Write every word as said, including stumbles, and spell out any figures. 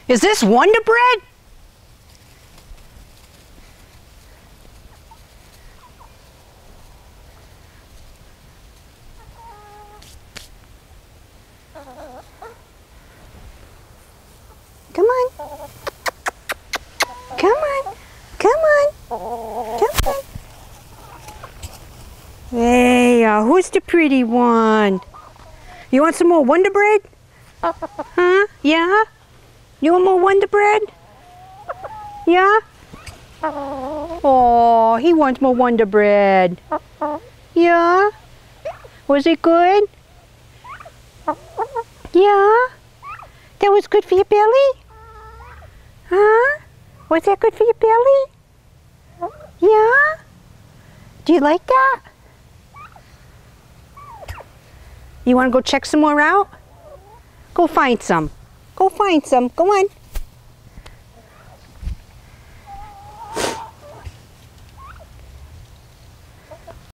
Is this Wonder Bread? Come on. Come on. Come on. Come on. Hey, uh, who's the pretty one? You want some more Wonder Bread? Huh? Yeah? You want more Wonder Bread? Yeah? Oh, he wants more Wonder Bread. Yeah? Was it good? Yeah? That was good for your belly? Huh? Was that good for your belly? Yeah? Do you like that? You want to go check some more out? Go find some. Go find some. Go on.